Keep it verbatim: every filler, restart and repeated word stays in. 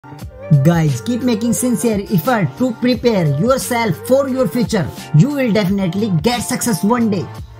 Guys, keep making sincere effort to prepare yourself for your future. You will definitely get success one day.